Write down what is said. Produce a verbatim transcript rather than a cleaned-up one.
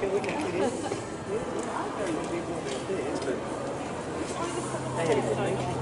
wouldn't it? It is. It is. I know you people that it is, but they had a good meeting.